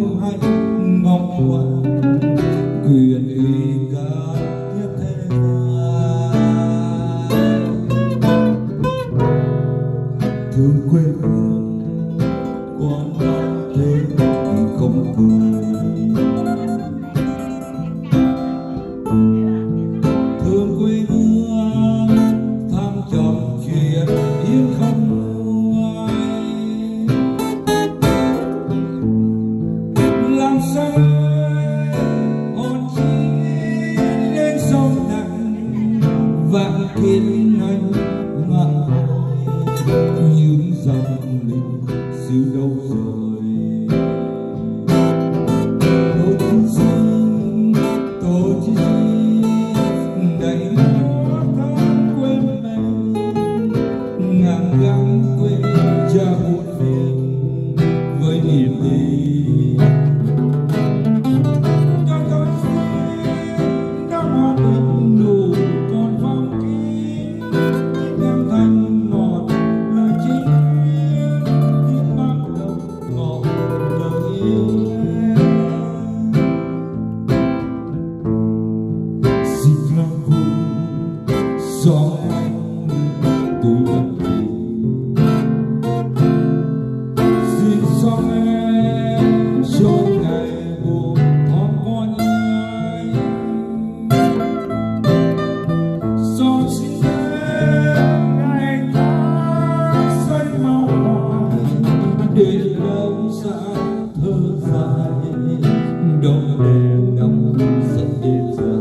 hạnh ngọc hoàng quyền uy cả nhất thế gian. Thương quê hương quan năm thế thì không cười, thương quê hương tham trọn chuyện yên không nguôi. Làm sao hồn chi lên sông nặng vạn thiên anh ngã những dòng lịch sử đâu rồi. Tôi chỉ đầy nó tháng quên mình ngàn găng quên cha muộn phiền với niềm tin. Cho tôi xin đã hòa bình đủ còn phong kín đem thành một lời chính khi bắt đầu ngọt lời yêu em. Xin lòng vui gió anh tôi vẫn về, xin gió em cho ngày buồn thoáng qua nhai. Gió xin em ngày tháng say màu hồng để lâu xa thơ dài đông đêm đông rất đêm dài.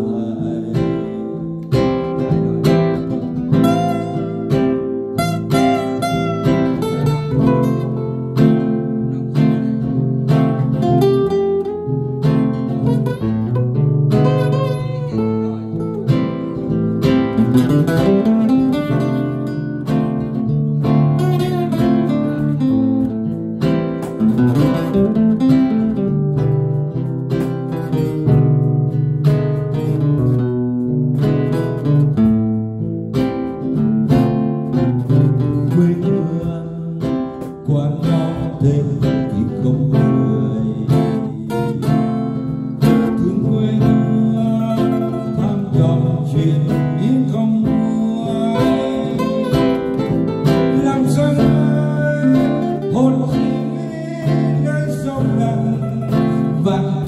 Quê hương quan non thế thì không người, thương quê hương tham trọn chuyện yên không nguôi. Làm sao hồn chi nơi sông lặng vạn